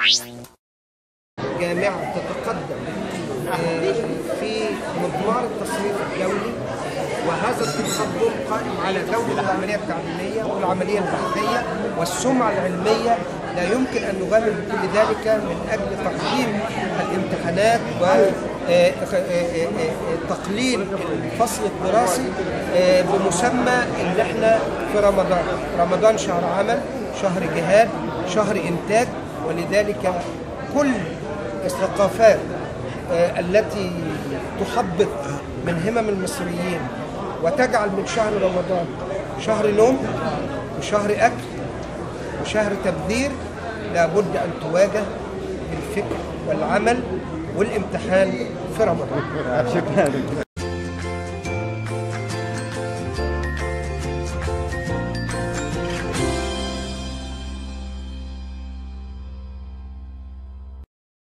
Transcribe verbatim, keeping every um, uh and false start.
جامعة تتقدم في مضمار التصنيف الدولي، وهذا التقدم قائم على جودة العملية التعليمية والعملية البحثية والسمعة العلمية. لا يمكن أن نغامر بكل ذلك من أجل تقديم الامتحانات وتقليل الفصل الدراسي بمسمى إن احنا في رمضان. رمضان شهر عمل، شهر جهاد، شهر إنتاج، ولذلك كل الثقافات التي تحبط من همم المصريين وتجعل من شهر رمضان شهر نوم وشهر أكل وشهر تبذير لابد أن تواجه بالفكر والعمل والامتحان في رمضان. شكرا.